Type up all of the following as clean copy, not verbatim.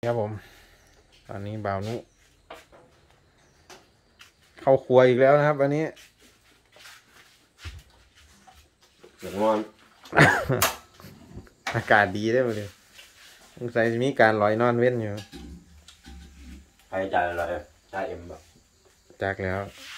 ครับผมตอนนี้บ่าวนุเข้าครัวอีกแล้วนะครับวันนี้เสียงงอนอากาศดีได้หมดเลยสงสัยจะมีการลอยนอนเว้นอยู่ใครจ่ายอะไรจ่ายเอ็มแบบจากแล้ว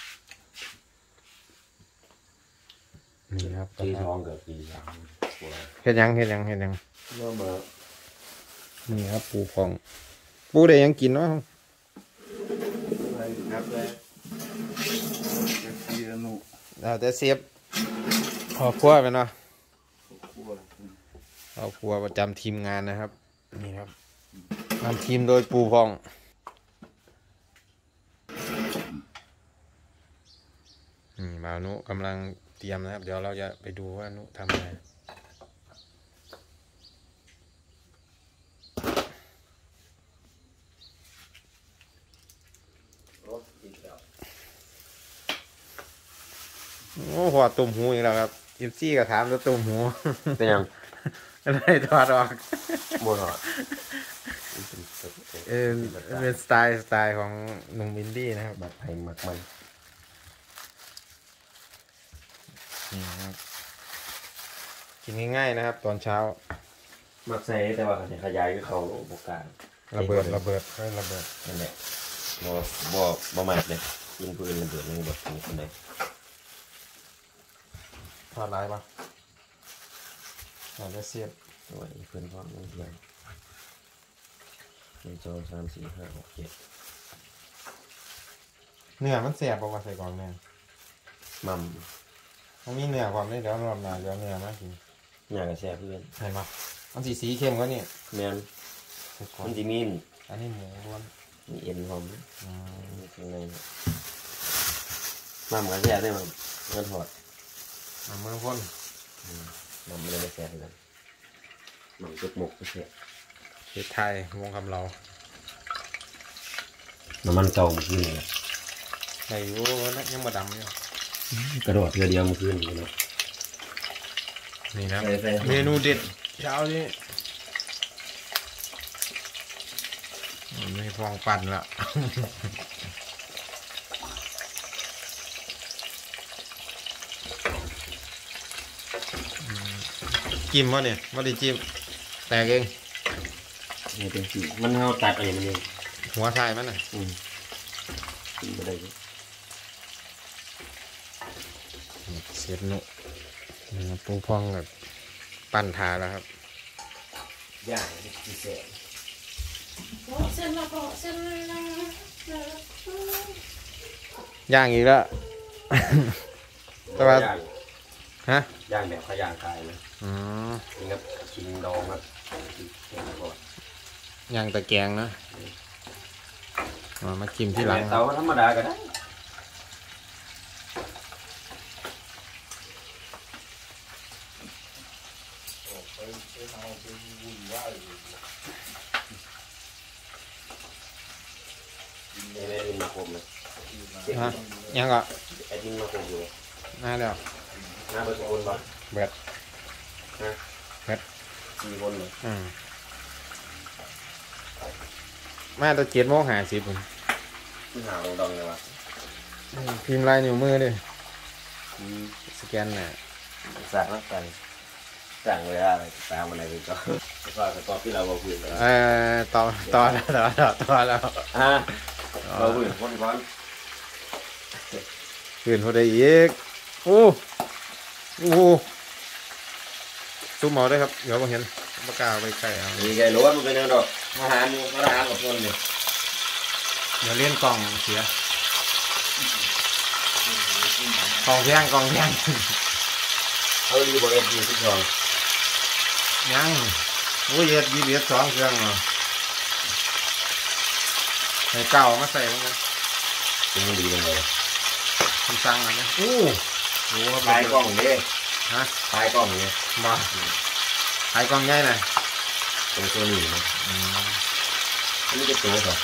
นี่ครับตีท้องเกือบตีสามเห็นยังเมื่อมานี่ครับปูฟองปูได้ยังกินวะครับเลยเราจะเสียบพอครัวไปเนาะพอครัวประจำทีมงานนะครับนี่ครับนำทีมโดยปูฟองบ่าวนุกำลังเตรียมนะครับเดี๋ยวเราจะไปดูว่านุทำอะไรโอ้หัวตุ่มหูอีกแล้วครับอิมซี่ก็ถามแล้วตุ่มหูเป็นยังอะไรถอดออกบัวหอดเป็นสไตล์ของหนุ่มอินดี้นะครับแบบไทยมากมันนี่ครับกินง่ายๆนะครับตอนเช้ามักใส่แต่ว่าขยายก็เขาบกการระเบิดนั่นแหละบ่มากเลยยิงปืนระเบิดนี่แบบนี้คนไหนทอดร้ายปะอาจจะเสียบโอ้ยเพื่อนพ่อมึงเทียน1 2 3 4 5 6 7 เนื้อมันเสียบบอกว่าใส่กล่องเนี่ยมัมมันมีเนื้อความได้เดี๋ยวรอบหน้าเดี๋ยวเนื้อมากินอยากจะแซ่เพื่อนเห็นปะมันสีเข้มกว่านี่แมนมันจะมีอันนี้หมูล้วนมีเอ็นหอมนี่ข้างในมัมกันแซ่ได้มั้งเงินถอดเมืองพ้นมัมไม่ได้แซ่เลยมัมจุกหมกก็แซ่เฮ็ดไทยวงคำเราน้ำมันเก่าเมื่อคืนเลยไอ้โอ้นะยังมาดำอยู่กระโดดเดียวเมื่อคืนนี่นะนี่นะเมนูเด็ดเช้านี้ไม่ฟองปั่นละจิ้มวะเนี่ยไม่ได้จิ้มแตกเองนี่เป็นสีมันเอาตัดอะไรมันเองหัวชายมันน่ะกินไม่ได้เสียบนุปูพองแบบปั่นทาแล้วครับย่างพิเศษย่างอีกแล้วแต่ว่าฮะย่างแบบขย่างกายเลยนี่ครับกินดองครับย่างตะแกงนะมากินที่หลังเตาธรรมดาก็ได้ยังก็ไอ้ดินมาคงอยู่น่าเดี๋ยวน่าเบิดคนบ้างเบิด 4 คนเลยมาตะ7:50ผมหาลงดองเลยวะพิมพ์ลายนิ้วมือดิสแกนน่ะสั่งแล้วกันสั่งเวลาตามอะไรก็ตอบที่เราบอกคุยกันต่อแล้วเราคุยคนก่อนคืนพอได้อีกโอ้ตุ้มเอาได้ครับเดี๋ยวผมเห็นปากกาไปไก่เอาดีไก่ล้วนมันเป็นยังดอกมาหากับคนเนี่ยเดี๋ยวเล่นกล่องเสียกล่องแพงเอาดีบอกเอ็ดดีทุกอย่างยังโอ้ยเอ็ด2เครื่องเหรอใส่เก่ามาใส่มันเป็นดีเลยคำสั่งอะไรโอ้โหถ่ายกล้องดิฮะถ่ายกล้องเนี่ยมาถ่ายกล้องง่ายหน่อยตัวนี้นะนี่จะตัวเหรอ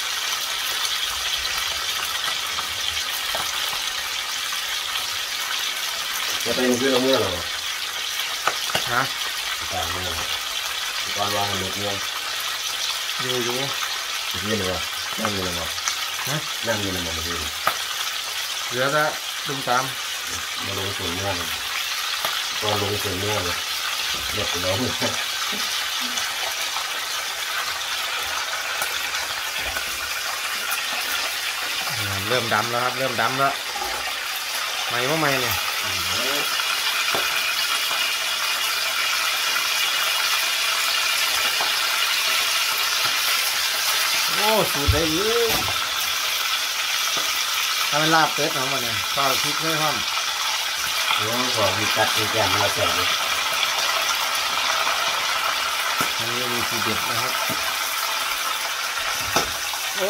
จะเป็นเพื่อนเมื่อหรอฮะต่างเมื่อก่อนวางหมดเงินอยู่ยืนเลยวะนั่งยืนเลยวะนั่งยืนเลยวะมาดูเหลือแต่ดุมตามมาลงส่วนเนื้อเลยตอนลงส่วนเนื้อเลยเด็กน้องเริ่มดำแล้วครับเริ่มดำแล้วไหมว่าไหมเนี่ยโอ้สูตรได้เยอะถ้าเป็นลาบเป็ดเนาะมันเนี่ยก็พริกไม่ห้อมน้องขอมีกัดมีแกมมาแจกเลยอันนี้มีทีเด็ดนะครับโอ้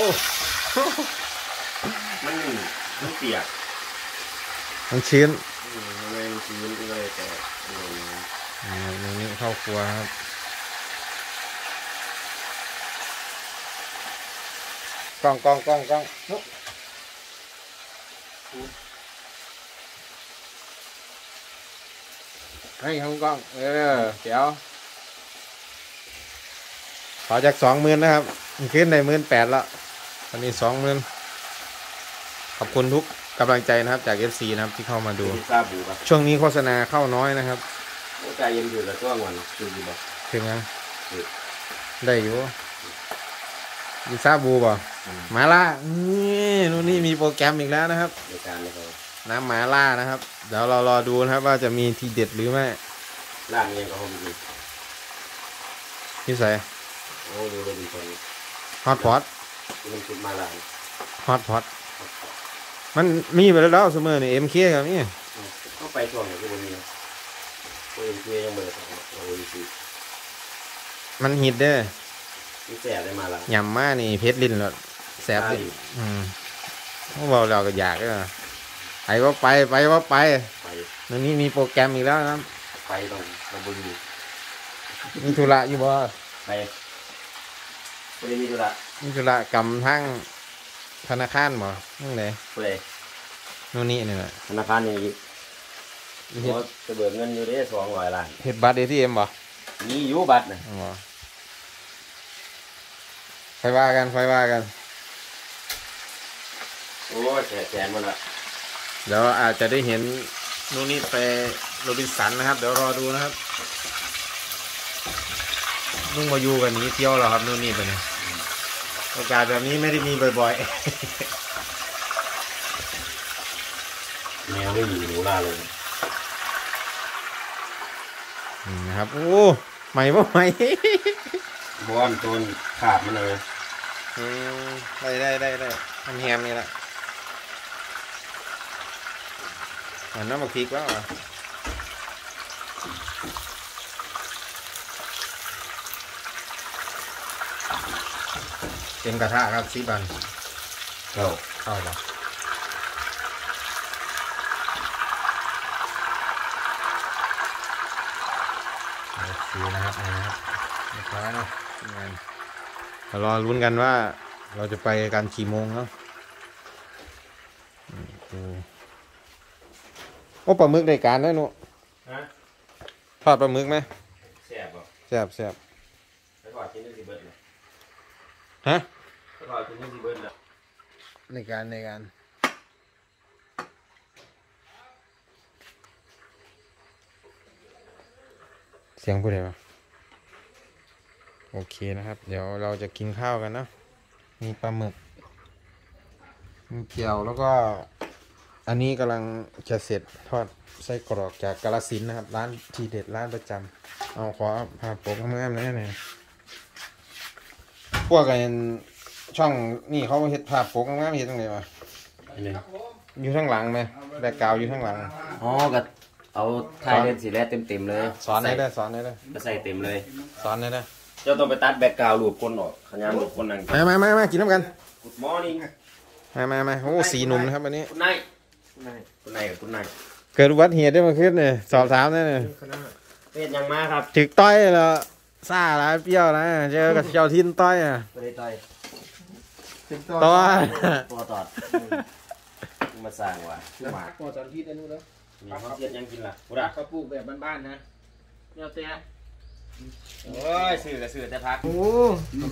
มันเปียกมันชื้นไม่ชื้นเลยแต่นี่เข้าครัวครับกล้องให้ข้างกล้องเดี๋ยวขอจาก20,000นะครับขึ้นใน18,000แล้วตอนนี้20,000ขอบคุณทุกกำลังใจนะครับจาก FC นะครับที่เข้ามาดูช่วงนี้โฆษณาเข้าน้อยนะครับใจเย็นถือแล้วก็วันคือดีบ่ถึงยังได้อยู่มีซาบูบ่มาล่านี่มีโปรแกรมอีกแล้วนะครับในการเลยครับน้ำหมาล่านะครับเดี๋ยวเรารอดูนะครับว่าจะมีทีเด็ดหรือไม่ล่าเองก็คงดีพี่ใส่โอ้ดูเลยดีคนฮอตพอตมันชุดมาล่าฮอตพอตมันมีไปแล้วเสมอเนี่ยMKครับนี่ก็ไปช่วงไหนที่มันมีMKยังเบอร์มันฮิตเด้อมีแสบได้มาล่ะยำมานี่เพชรลิ้นแล้วแสบลิ้นพวกเราก็อยากไปว่าไปวันนี้มีโปรแกรมอีกแล้วครับไปต้องระบุดีมีธุระอยู่บ่ไปไม่ได้มีธุระมีธุระกำทั้งธนาคารบ่นั่งไหนไปนู่นนี่นี่แหละธนาคารนี่จะเบิกเงินอยู่ได้200 ล้านเฮ็ดบัตร ATM บ่มีอยู่บัตรนะไฟว่ากันโอ้แสนมันละเดี๋ยวอาจจะได้เห็นนู่นนี่ไปโรบินสันนะครับเดี๋ยวรอดูนะครับนุ่งมาอยู่กันนี้เที่ยวแล้วครับนู่นนี่ไปเนี่ยโอกาสแบบนี้ไม่ได้มีบ่อยแมวไม่อยู่หนูล่าเลยนะครับโอ้ใหม่ป่ะใหม่บอนต้นขาดมันเลยได้ทำแฮมนี่แหละน้ำมันพริกแล้วเต็มกระทะครับ10 บันเข้าป่ะสีนะครับเรียบร้อยเนาะงานรอลุ้นกันว่าเราจะไปกันกี่โมงเนาะโอ้ปลาหมึกในการได้หนูทอดปลาหมึกไหมแซ่บป่ะแซ่บแล้วทอดชิ้นนึงสิเบิร์ดเลยฮะทอดชิ้นนึงสิเบิร์ดเลยในการเสียงพูดอะไรวะโอเคนะครับเดี๋ยวเราจะกินข้าวกันนะมีปลาหมึกมีเกี๊ยวแล้วก็อันนี้กำลังจะเสร็จทอดไส้กรอกจากกาฬสินธุ์นะครับร้านทีเด็ดร้านประจำเอาขอพาโป๊กงามๆเลยพวกกันช่องนี่เขาเห็ดภาพโป๊กงามๆเห็ดตรงไหนวะอยู่ข้างหลังไหมแบกกาวอยู่ข้างหลังอ๋อก็เอาถ่ายเล่นสีแรกเต็มเลยสอนได้ก็ใส่เต็มเลยสอนได้เจ้าต้องไปตัดแบ็กกราวด์หลุดคนออกขยันหลุดคนนั่งมากินน้ำกัน Good morning มาโอ้สีหนุ่มนะครับวันนี้คุณนายเกิดอุบัติเหตุได้มาขึ้นเนี่ยสอบถามได้เนี่ยเป็นยังมาครับถึกต้อยแล้วซ่าแล้วเปรี้ยวนะเจอกับเจ้าทินต้อยไม่ได้ต้อยตัวตอดมาสร้างว่ะมาปอดสอนที่ได้นู้นแล้วมีข้าวเสียดยังกินล่ะเขาปลูกแบบบ้านๆนะเนี่ยเตี้ยโอ้ยสื่อแต่พัก